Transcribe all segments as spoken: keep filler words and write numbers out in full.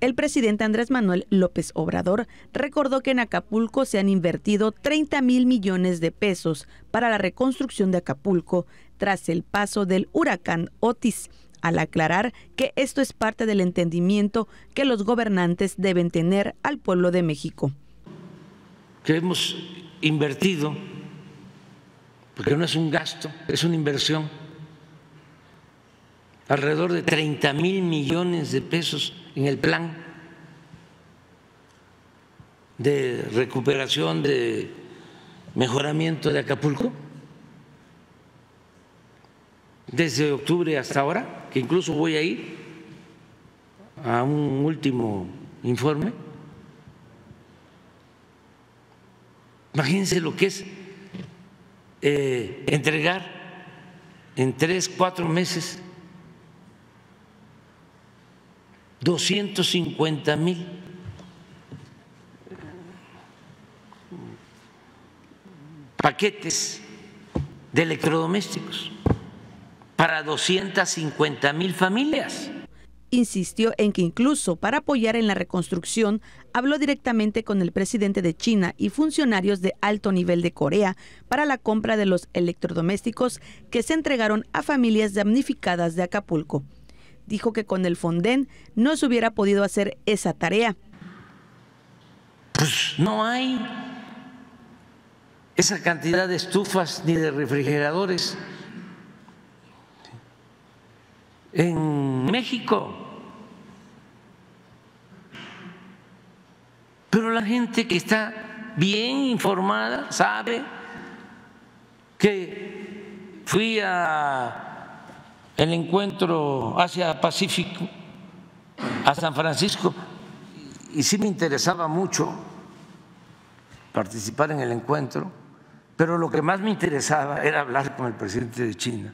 El presidente Andrés Manuel López Obrador recordó que en Acapulco se han invertido treinta mil millones de pesos para la reconstrucción de Acapulco tras el paso del huracán Otis, al aclarar que esto es parte del entendimiento que los gobernantes deben tener al pueblo de México. Que hemos invertido, porque no es un gasto, es una inversión, alrededor de treinta mil millones de pesos en el plan de recuperación, de mejoramiento de Acapulco, desde octubre hasta ahora, que incluso voy a ir a un último informe. Imagínense lo que es eh, entregar en tres, cuatro meses doscientos cincuenta mil paquetes de electrodomésticos para doscientas cincuenta mil familias. Insistió en que incluso para apoyar en la reconstrucción, habló directamente con el presidente de China y funcionarios de alto nivel de Corea para la compra de los electrodomésticos que se entregaron a familias damnificadas de Acapulco. Dijo que con el Fonden no se hubiera podido hacer esa tarea. Pues no hay esa cantidad de estufas ni de refrigeradores en México. Pero la gente que está bien informada sabe que fui a el encuentro Asia-Pacífico a San Francisco y sí me interesaba mucho participar en el encuentro, pero lo que más me interesaba era hablar con el presidente de China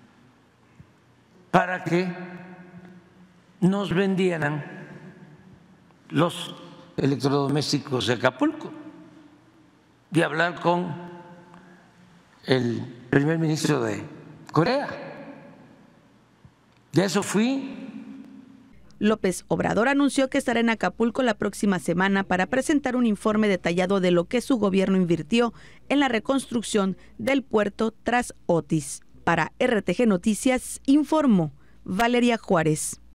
para que nos vendieran los electrodomésticos de Acapulco y hablar con el primer ministro de Corea. Ya eso fui. López Obrador anunció que estará en Acapulco la próxima semana para presentar un informe detallado de lo que su gobierno invirtió en la reconstrucción del puerto tras Otis. Para R T G Noticias, informó Valeria Juárez.